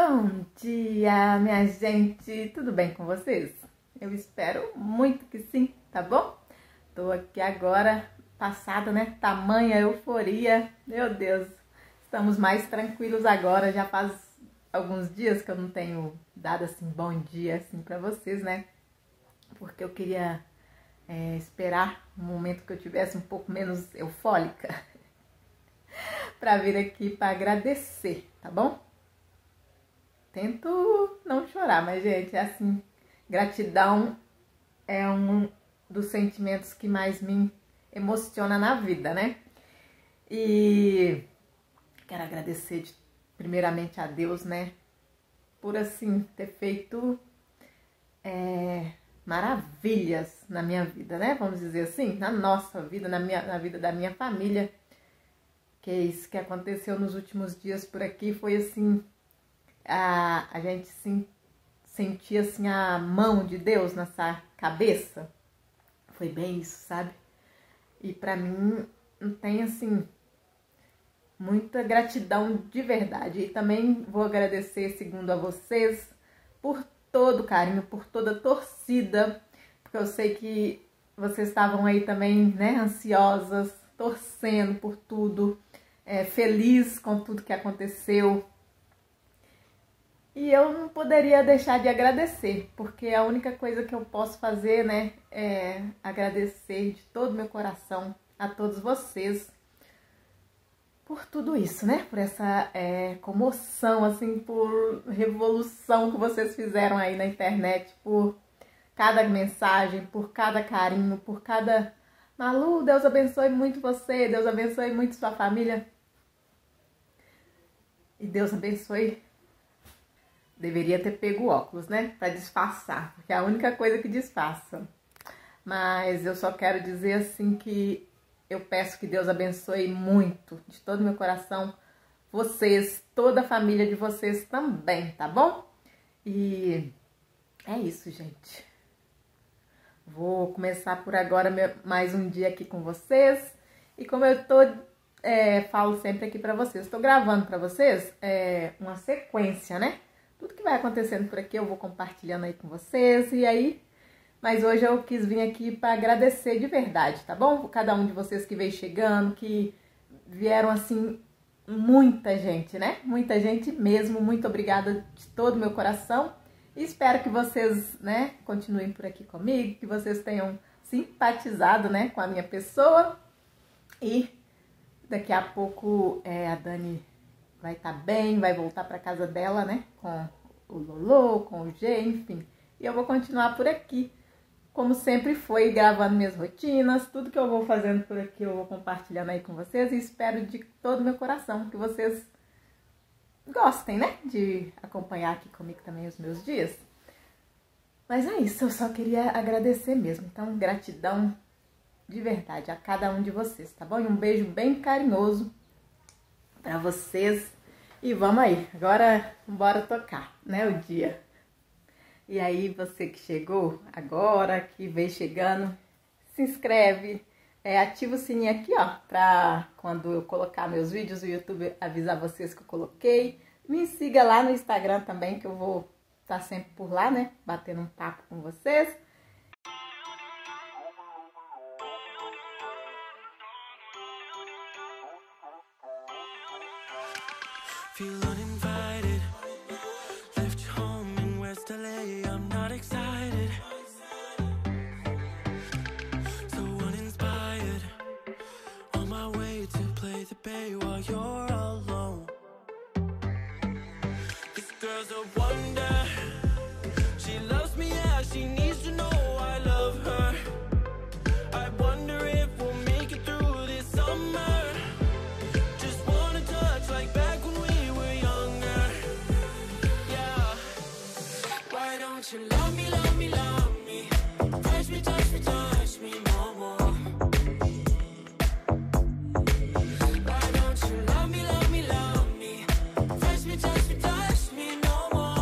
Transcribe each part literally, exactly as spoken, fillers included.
Bom dia, minha gente! Tudo bem com vocês? Eu espero muito que sim, tá bom? Tô aqui agora, passada, né? Tamanha euforia. Meu Deus, estamos mais tranquilos agora. Já faz alguns dias que eu não tenho dado assim bom dia assim para vocês, né? Porque eu queria é, esperar um momento que eu tivesse um pouco menos eufórica para vir aqui para agradecer, tá bom? Tento não chorar, mas, gente, é assim, gratidão é um dos sentimentos que mais me emociona na vida, né? E quero agradecer de, primeiramente a Deus, né? Por, assim, ter feito é, maravilhas na minha vida, né? Vamos dizer assim, na nossa vida, na, minha, na vida da minha família. Que é isso que aconteceu nos últimos dias por aqui, foi assim... A, a gente sim, sentia assim a mão de Deus nessa cabeça. Foi bem isso, sabe? E pra mim não tem assim muita gratidão de verdade. E também vou agradecer, segundo a vocês, por todo o carinho, por toda a torcida, porque eu sei que vocês estavam aí também, né, ansiosas, torcendo por tudo, é, feliz com tudo que aconteceu. E eu não poderia deixar de agradecer, porque a única coisa que eu posso fazer, né, é agradecer de todo o meu coração a todos vocês por tudo isso, né, por essa é, comoção, assim, por revolução que vocês fizeram aí na internet, por cada mensagem, por cada carinho, por cada... Malu, Deus abençoe muito você, Deus abençoe muito sua família. E Deus abençoe... Deveria ter pego o óculos, né? Pra disfarçar, porque é a única coisa que disfarça. Mas eu só quero dizer assim que eu peço que Deus abençoe muito, de todo o meu coração, vocês, toda a família de vocês também, tá bom? E é isso, gente. Vou começar por agora mais um dia aqui com vocês. E como eu tô, é, falo sempre aqui pra vocês, tô gravando pra vocês é, uma sequência, né? Tudo que vai acontecendo por aqui eu vou compartilhando aí com vocês, e aí... Mas hoje eu quis vir aqui para agradecer de verdade, tá bom? Cada um de vocês que veio chegando, que vieram, assim, muita gente, né? Muita gente mesmo, muito obrigada de todo o meu coração. E espero que vocês, né, continuem por aqui comigo, que vocês tenham simpatizado, né, com a minha pessoa. E daqui a pouco é, a Dani... vai estar bem, vai voltar para casa dela, né? Com o Lolo, com o G, enfim. E eu vou continuar por aqui, como sempre foi, gravando minhas rotinas. Tudo que eu vou fazendo por aqui eu vou compartilhando aí com vocês. E espero de todo o meu coração que vocês gostem, né? De acompanhar aqui comigo também os meus dias. Mas é isso, eu só queria agradecer mesmo. Então, gratidão de verdade a cada um de vocês, tá bom? E um beijo bem carinhoso para vocês. E vamos aí, agora bora tocar, né, o dia. E aí, você que chegou agora, que veio chegando, se inscreve, é, ativa o sininho aqui, ó, pra quando eu colocar meus vídeos, o YouTube avisar vocês que eu coloquei. Me siga lá no Instagram também, que eu vou estar sempre por lá, né, batendo um papo com vocês. Feel uninvited, left home in West L A, I'm not excited, so uninspired, on my way to play the bay while you're alone. This girl's a wonder, she loves me, yeah, she needs to know I love her. I wonder if we'll make it through this summer, just wanna touch like back when we you love me, love me, love me. Touch me, touch me, touch me no more. Why don't you love me, love me, love me? Touch me, touch me, touch me no more.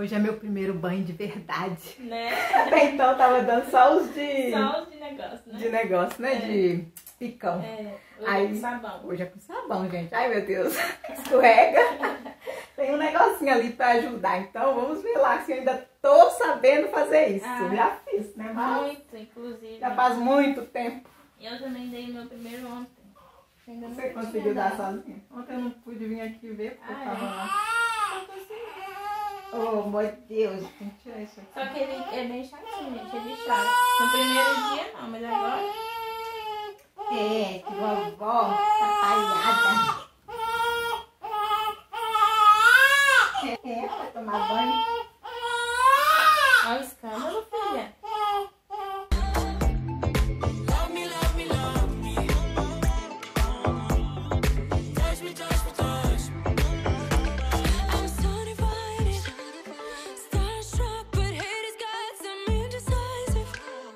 Hoje é meu primeiro banho de verdade. Né? Até então tava dando só os de... Só os de negócio, né? De negócio, né? É. De picão. É, hoje Aí, é com sabão. Hoje é com sabão, gente. Ai, meu Deus. Escorrega. Tem um negocinho ali pra ajudar. Então, vamos ver lá se eu ainda tô sabendo fazer isso. Ah, Já fiz, né? Mas Muito, inclusive. já faz muito tempo. Eu também dei meu primeiro ontem. Ainda não Você tinha conseguiu dar dado. sozinha? Ontem eu não pude vir aqui ver porque Ah, eu tava é? lá. Não consegui. Oh, meu Deus. Tem que tirar isso aqui. Só que ele é bem chatinho, gente. Ele chora. No primeiro dia não, mas agora... É, que vovó tá palhada. É, pra tomar banho. Olha o escândalo, filha. Love me, love me, love me. Touch me, touch me, touch me. I'm certified, starstruck, but haters got some indecisive.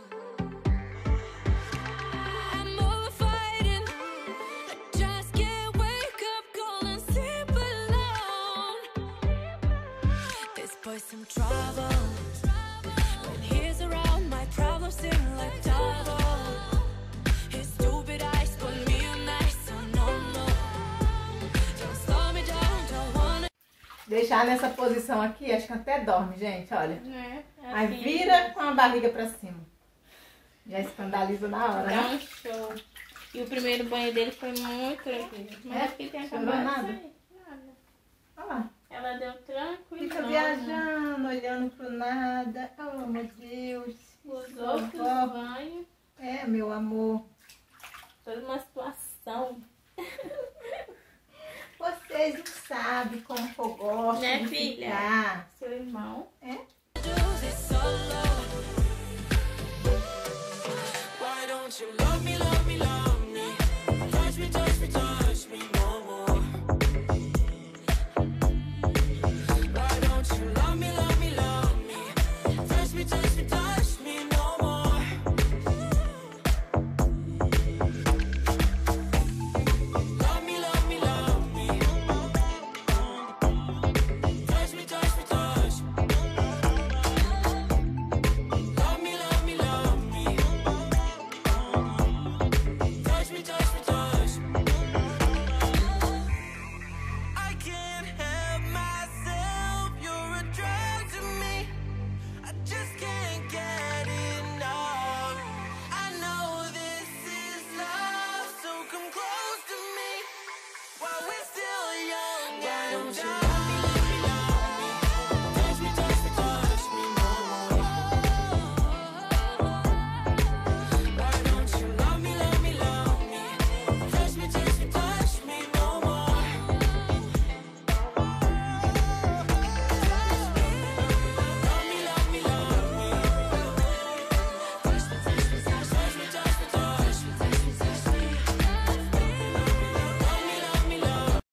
I'm over fighting, I just can't wake up, cold and sleep alone. This boy's some trouble. When he's around, my problems seem like double. His stupid eyes put me on ice, so no, no. Don't slow me down, don't wanna. Deixar nessa posição aqui, acho que até dorme, gente, olha. É, Aí assim, vira com a barriga pra cima. Já escandaliza na hora, Dá né? um show. E o primeiro banho dele foi muito tranquilo. Mas É? acho que ele tem Chorou acabado nada? de sair. Nada. Olha lá. Ela deu tranquilo. Fica viajando, olhando pro nada. Oh, meu Deus. Os outros Vovó. banhos, É, meu amor. toda uma situação. Vocês não sabem como que eu gosto Né, de filha? ficar. Seu irmão. Do this solo. Why don't you love me, love me, love me? Touch me, touch me, touch me no more. Why don't you love me, love me, love me? Touch me, touch me, touch me no more. Love me, love me, love me. Touch me, touch me, touch me. Love me, love me, love me. Touch me, touch me, touch me. I can't help myself. You're a drug to me. I just can't get enough. I know this is love, so come close to me while we're still young. Why don't you love me, love me, love me? Touch me, touch me, touch me no more. Why don't you love me, love me, love me? Touch me, touch me, touch me no more. Love me, love me, love me. Touch me, touch me, touch me, touch me, touch me, touch me, touch me. Love me, love me, love me.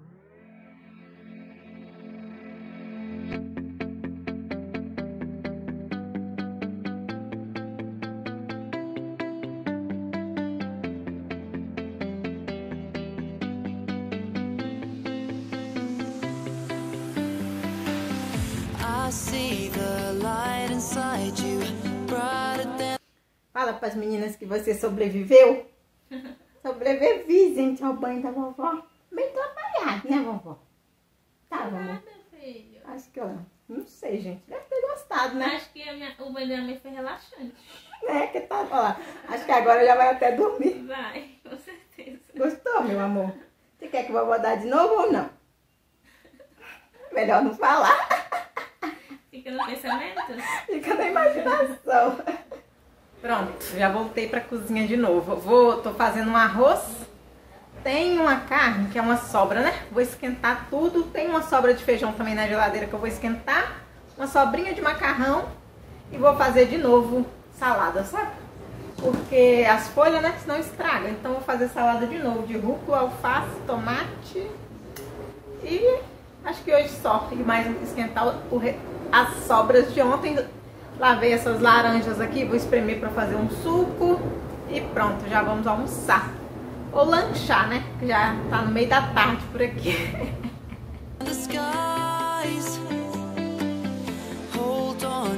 I see the light inside you, brighter than. Fala pras meninas que você sobreviveu. Sobrevivi, gente, ao banho da vovó. Bem trabalhado, né, vovó? Tá, vovó? Nada, filho. Acho que, ó, não sei, gente. Deve ter gostado, né? Acho que a minha, o banho da minha mãe foi relaxante. É, que tá, ó lá. Acho que agora já vai até dormir. Vai, com certeza. Gostou, meu amor? Você quer que a vovó dá de novo ou não? Melhor não falar. Fica no pensamento? Fica na imaginação. Pronto, já voltei pra cozinha de novo. Vou, tô fazendo um arroz. Tem uma carne que é uma sobra, né? Vou esquentar tudo. Tem uma sobra de feijão também na geladeira que eu vou esquentar. Uma sobrinha de macarrão. E vou fazer de novo salada, sabe? Porque as folhas, né? Senão estraga. Então vou fazer salada de novo. De rúcula, alface, tomate. E acho que hoje só. E mais esquentar o, re- as sobras de ontem. Lavei essas laranjas aqui. Vou espremer pra fazer um suco. E pronto, já vamos almoçar. Ou lanchar, né? Que já tá no meio da tarde por aqui. The skies,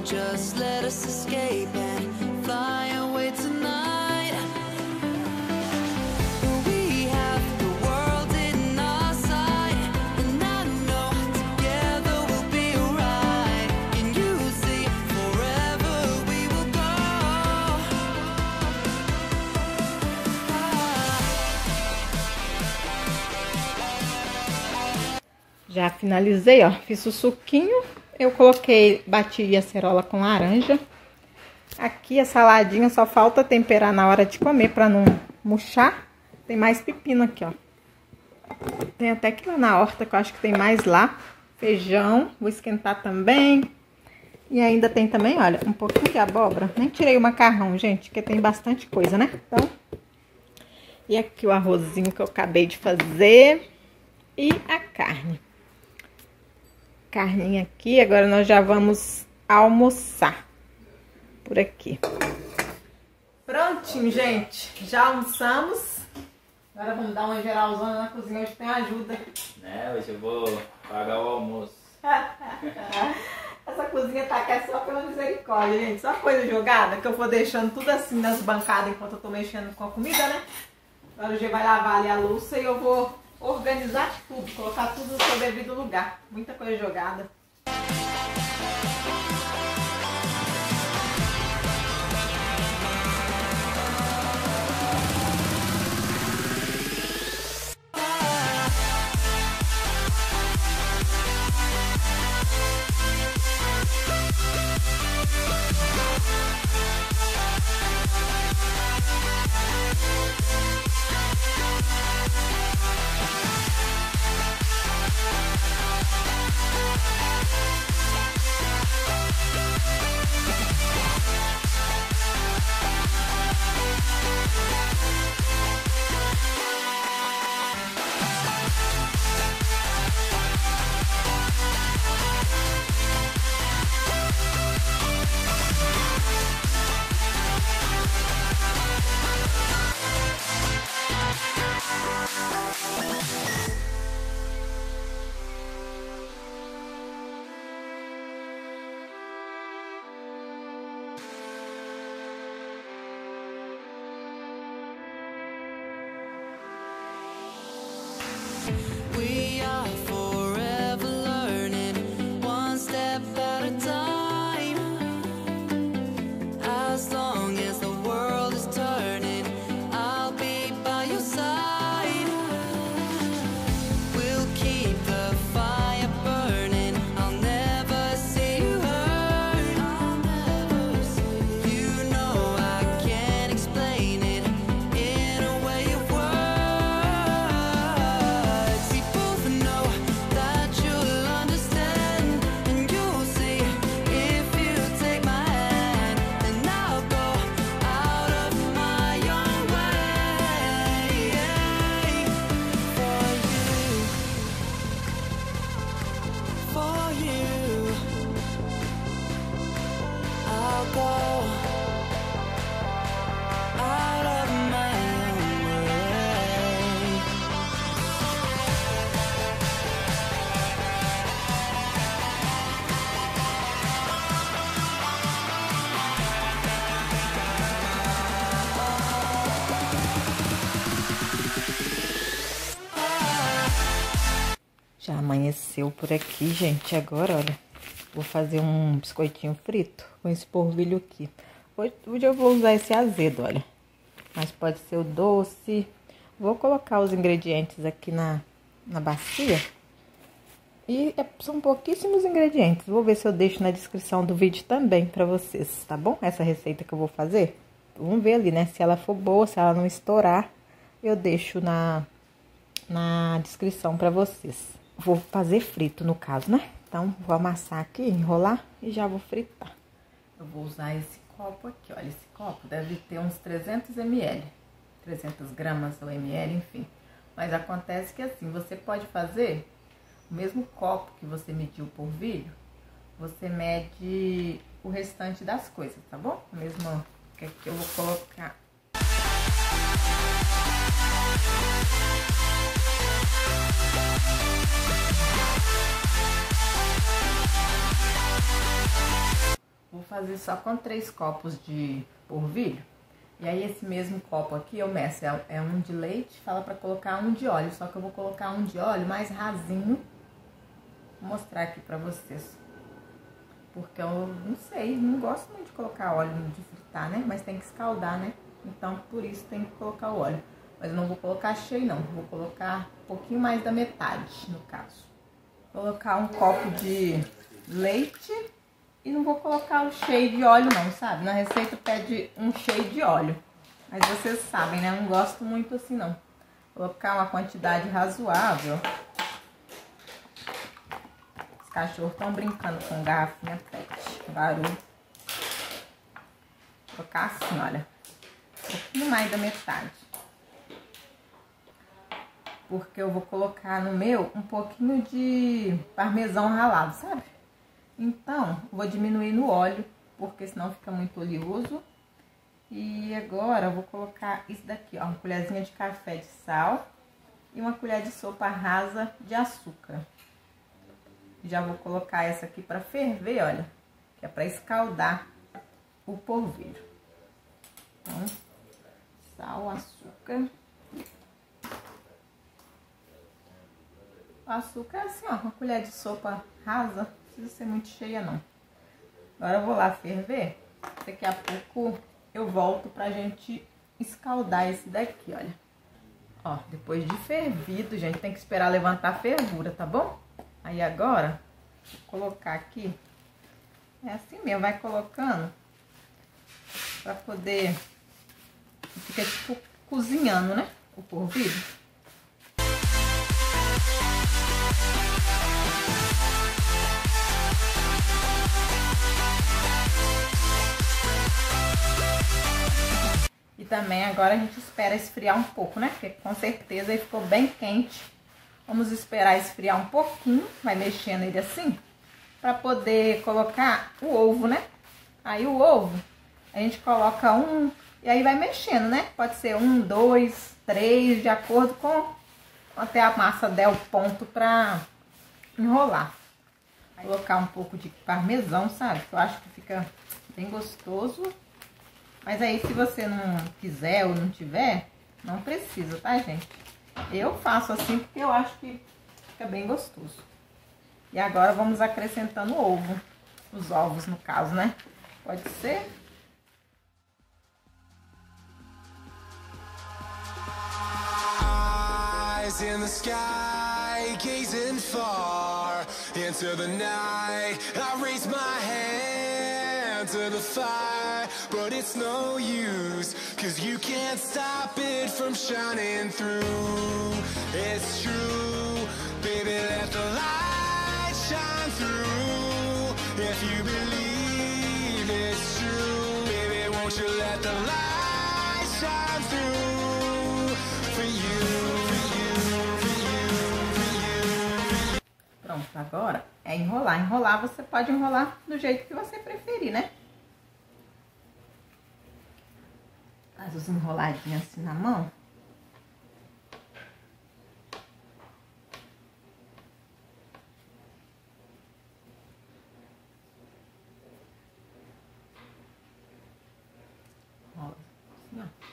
just let us escape and fly away tonight. We have the world in our sight, and I know together we'll be alright. Can you see forever we will go? Já finalizei, ó, fiz o suquinho, eu coloquei, bati a acerola com laranja. Aqui a saladinha só falta temperar na hora de comer pra não murchar. Tem mais pepino aqui, ó. Tem até que lá na horta, que eu acho que tem mais lá. Feijão, vou esquentar também. E ainda tem também, olha, um pouquinho de abóbora. Nem tirei o macarrão, gente, porque tem bastante coisa, né? Então, e aqui o arrozinho que eu acabei de fazer. E a carne. Carninha aqui, agora nós já vamos almoçar por aqui. Prontinho, gente. Já almoçamos. Agora vamos dar uma geralzona na cozinha, hoje tem ajuda. É, hoje eu vou pagar o almoço. Essa cozinha tá aqui é só pela misericórdia, gente. Só coisa jogada, que eu vou deixando tudo assim nas bancadas enquanto eu tô mexendo com a comida, né? Agora o G vai lavar ali a louça e eu vou organizar tudo, colocar tudo no seu devido lugar. Muita coisa jogada. We are forever learning, one step at a time. As long as the world is turning, I'll be by your side. We'll keep the fire burning, I'll never see you hurt. I'll never see you. You know I can't explain it in a way of words. We both know that you'll understand, and you'll see if you take my hand, then I'll go out of my own way for you, for you. I'll go out of my own way. Já amanheceu por aqui, gente. Agora, olha, vou fazer um biscoitinho frito com esse polvilho aqui. Hoje, hoje eu vou usar esse azedo, olha. Mas pode ser o doce. Vou colocar os ingredientes aqui na, na bacia. E é, são pouquíssimos ingredientes. Vou ver se eu deixo na descrição do vídeo também pra vocês, tá bom? Essa receita que eu vou fazer. Vamos ver ali, né? Se ela for boa, se ela não estourar, eu deixo na, na descrição pra vocês. Vou fazer frito, no caso, né? Então, vou amassar aqui, enrolar e já vou fritar. Eu vou usar esse copo aqui, olha. Esse copo deve ter uns trezentos mililitros. trezentas gramas ou ml, enfim. Mas acontece que assim, você pode fazer o mesmo copo que você mediu o polvilho, você mede o restante das coisas, tá bom? O mesmo que aqui eu vou colocar. Vou fazer só com três copos de polvilho. E aí esse mesmo copo aqui eu meço, é, é um de leite, fala pra colocar um de óleo. Só que eu vou colocar um de óleo mais rasinho. Vou mostrar aqui pra vocês. Porque eu não sei, não gosto muito de colocar óleo de fritar, né? Mas tem que escaldar, né? Então por isso tem que colocar o óleo. Mas eu não vou colocar cheio não, vou colocar um pouquinho mais da metade no caso. Vou colocar um copo de leite. E não vou colocar o cheio de óleo não, sabe? Na receita pede um cheio de óleo. Mas vocês sabem, né? Eu não gosto muito assim não. Vou colocar uma quantidade razoável. Os cachorros estão brincando com garrafinha pet. Barulho. Vou colocar assim, olha. Um pouquinho mais da metade. Porque eu vou colocar no meu um pouquinho de parmesão ralado, sabe? Então, vou diminuir no óleo, porque senão fica muito oleoso. E agora eu vou colocar isso daqui, ó, uma colherzinha de café de sal e uma colher de sopa rasa de açúcar. Já vou colocar essa aqui para ferver, olha, que é para escaldar o polvilho. Então, sal, açúcar. O açúcar é assim, ó, uma colher de sopa rasa. Não precisa ser muito cheia não. Agora eu vou lá ferver. Daqui a pouco eu volto pra gente escaldar esse daqui, olha. Ó, depois de fervido, gente, tem que esperar levantar a fervura, tá bom? Aí agora, vou colocar aqui. É assim mesmo, vai colocando. Pra poder... Fica tipo cozinhando, né? O polvilho. E também agora a gente espera esfriar um pouco, né? Porque com certeza ele ficou bem quente. Vamos esperar esfriar um pouquinho, vai mexendo ele assim, pra poder colocar o ovo, né? Aí o ovo, a gente coloca um e aí vai mexendo, né? Pode ser um, dois, três, de acordo com até a massa der o ponto pra enrolar. Vou colocar um pouco de parmesão, sabe? Que eu acho que fica bem gostoso. Mas aí, se você não quiser ou não tiver, não precisa, tá, gente? Eu faço assim porque eu acho que fica bem gostoso. E agora vamos acrescentando o ovo. Os ovos, no caso, né? Pode ser. Eyes in the sky, gazing far into the night. I raise my hand to the fire, but it's no use, cause you can't stop it from shining through. It's true, baby, let the light shine through. If you believe it's true, baby, won't you let the light shine through for you, for you, for you, for you. Pronto, agora é enrolar. Enrolar, você pode enrolar do jeito que você preferir, né? Faz os enroladinhos assim na mão. Ó, assim, ó.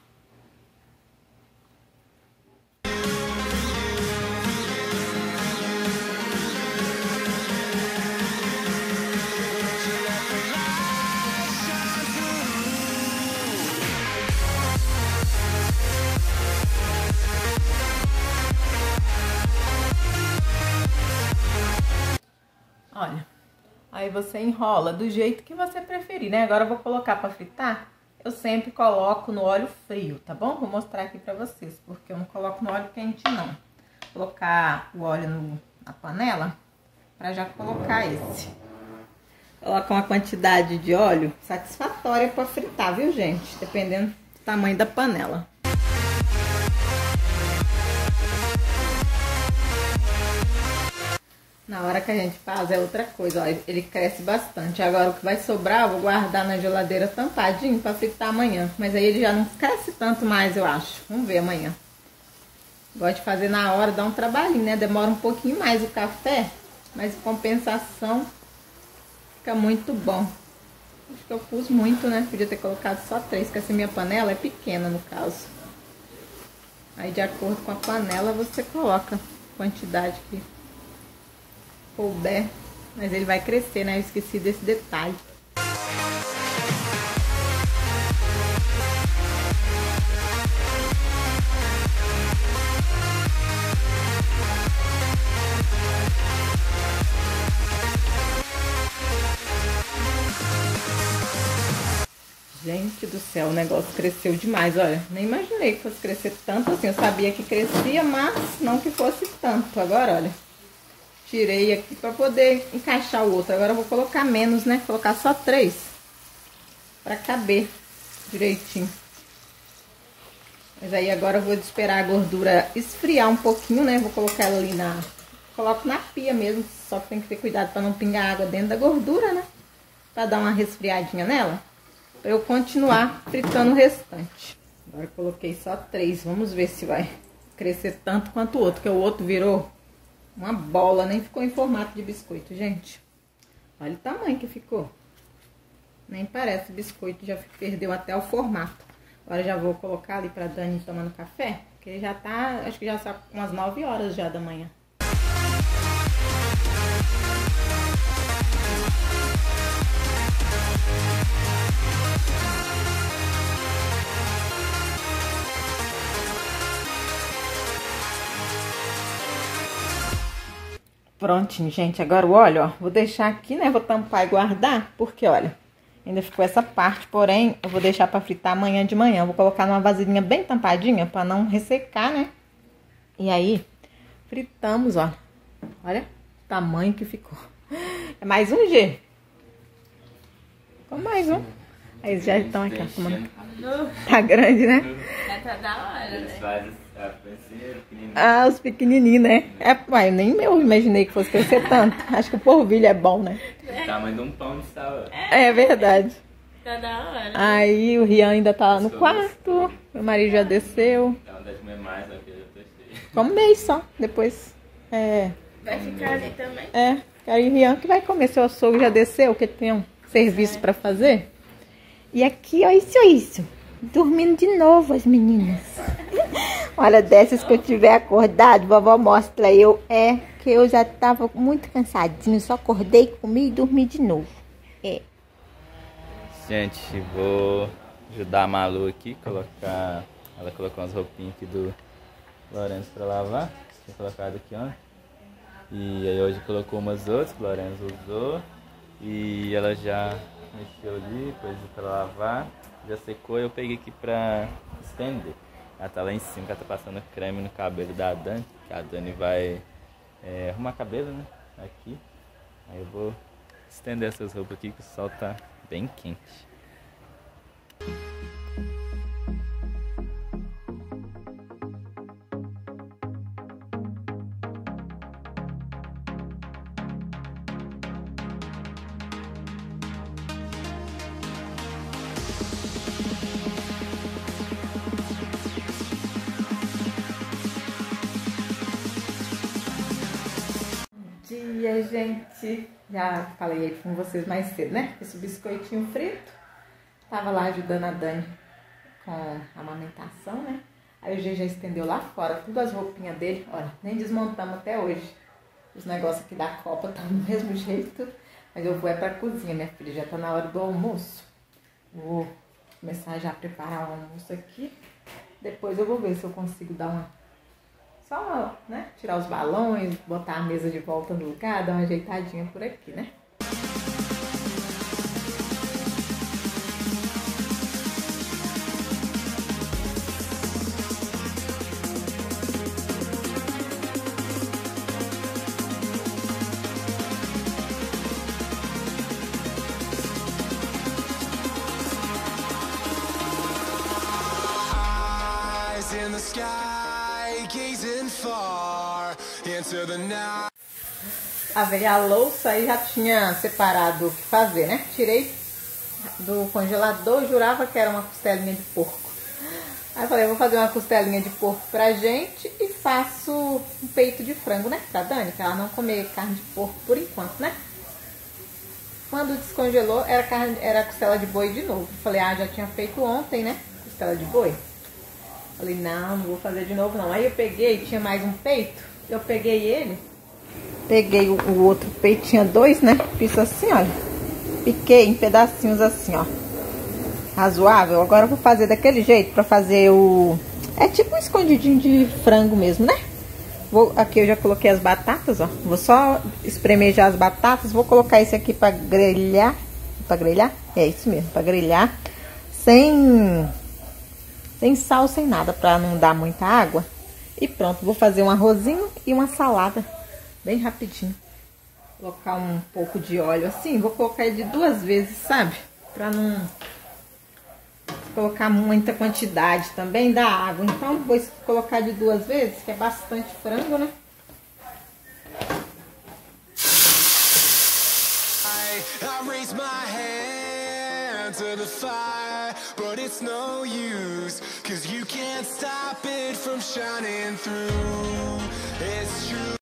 Olha, aí você enrola do jeito que você preferir, né? Agora eu vou colocar pra fritar. Eu sempre coloco no óleo frio, tá bom? Vou mostrar aqui pra vocês, porque eu não coloco no óleo quente, não. Vou colocar o óleo no, na panela pra já colocar esse. Coloca uma quantidade de óleo satisfatória pra fritar, viu, gente? Dependendo do tamanho da panela. Na hora que a gente faz é outra coisa, ó, ele cresce bastante. Agora o que vai sobrar eu vou guardar na geladeira tampadinho pra fritar amanhã. Mas aí ele já não cresce tanto mais, eu acho. Vamos ver amanhã. Gosto de fazer na hora, dá um trabalhinho, né? Demora um pouquinho mais o café, mas em compensação fica muito bom. Acho que eu pus muito, né? Podia ter colocado só três, porque essa minha panela é pequena no caso. Aí de acordo com a panela você coloca a quantidade que couber. Mas ele vai crescer, né? Eu esqueci desse detalhe. Gente do céu, o negócio cresceu demais, olha. Nem imaginei que fosse crescer tanto assim. Eu sabia que crescia, mas não que fosse tanto. Agora, olha, tirei aqui pra poder encaixar o outro. Agora eu vou colocar menos, né? Colocar só três pra caber direitinho. Mas aí agora eu vou esperar a gordura esfriar um pouquinho, né? Vou colocar ela ali na... Coloco na pia mesmo, só que tem que ter cuidado pra não pingar água dentro da gordura, né? Pra dar uma resfriadinha nela. Pra eu continuar fritando o restante. Agora eu coloquei só três. Vamos ver se vai crescer tanto quanto o outro. Que o outro virou uma bola. Nem ficou em formato de biscoito, gente. Olha o tamanho que ficou. Nem parece biscoito. Já perdeu até o formato. Agora já vou colocar ali pra Dani tomando café. Porque já tá... Acho que já são umas nove horas já da manhã. Prontinho, gente. Agora o óleo, ó, vou deixar aqui, né? Vou tampar e guardar, porque, olha, ainda ficou essa parte, porém, eu vou deixar pra fritar amanhã de manhã. Eu vou colocar numa vasilhinha bem tampadinha pra não ressecar, né? E aí, fritamos, ó. Olha o tamanho que ficou. É mais um G. Ficou mais um. Aí eles já estão aqui, ó, tomando. Tá grande, né? Já tá da hora, Eles né? fazem a francesinha pequenininha. Ah, os pequenininhos, né? É, pai, nem eu imaginei que fosse crescer tanto. Acho que o porvilho é bom, né? O tamanho de um pão de sal. É verdade. Tá da hora. Aí o Rian ainda tá lá no quarto. Meu marido já desceu. Dá vontade de comer mais, né? Porque eu já tô cheio. Come um mês só. Depois, é... Vai ficar ali também? É, aí o Rian que vai comer. Seu açougue já desceu, que tem um serviço pra fazer. E aqui, ó, isso, isso. Dormindo de novo as meninas. Olha, dessas que eu tiver acordado, vovó mostra eu. É que eu já tava muito cansadinho. Só acordei, comi e dormi de novo. É. Gente, vou ajudar a Malu aqui, colocar... Ela colocou umas roupinhas aqui do Lourenço pra lavar. Tinha colocado aqui ontem. E aí hoje colocou umas outras que o Lourenço usou. E ela já mexeu ali, coisa pra lavar. Já secou, eu peguei aqui pra estender. Ela tá lá em cima, ela tá passando creme no cabelo da Dani. Que a Dani vai é, arrumar cabelo, né? Aqui. Aí eu vou estender essas roupas aqui que o sol tá bem quente. Dia, gente. Já falei aí com vocês mais cedo, né? Esse biscoitinho frito. Tava lá ajudando a Dani com a amamentação, né? Aí o G já estendeu lá fora tudo as roupinhas dele. Olha, nem desmontamos até hoje. Os negócios aqui da Copa estão do mesmo jeito. Mas eu vou é pra cozinha, minha filha. Já tá na hora do almoço. Vou começar já a preparar o almoço aqui. Depois eu vou ver se eu consigo dar uma... Só, né, tirar os balões, botar a mesa de volta no lugar, dar uma ajeitadinha por aqui, né? Eyes in the sky, gazing far into the night. Lavei a louça e já tinha separado o que fazer, né? Tirei do congelador, jurava que era uma costelinha de porco. Aí eu falei, eu vou fazer uma costelinha de porco pra gente e faço um peito de frango, né? Pra Dani, pra ela não comer carne de porco por enquanto, né? Quando descongelou, era, carne, era costela de boi de novo. Falei, ah, já tinha feito ontem, né? Costela de boi. Falei, não, não vou fazer de novo não. Aí eu peguei, tinha mais um peito. Eu peguei ele. Peguei o, o outro peito, tinha dois, né? Fiz assim, olha. Piquei em pedacinhos assim, ó. Razoável. Agora eu vou fazer daquele jeito pra fazer o... É tipo um escondidinho de frango mesmo, né? Vou, aqui eu já coloquei as batatas, ó. Vou só espremer já as batatas. Vou colocar esse aqui pra grelhar. Pra grelhar? É isso mesmo, pra grelhar. Sem... Sem sal, sem nada, pra não dar muita água. E pronto, vou fazer um arrozinho e uma salada. Bem rapidinho. Colocar um pouco de óleo assim. Vou colocar ele de duas vezes, sabe? Pra não... colocar muita quantidade também da água. Então, vou colocar de duas vezes, que é bastante frango, né? I raise my hand to the fire, but it's no use, 'cause you can't stop it from shining through. It's true.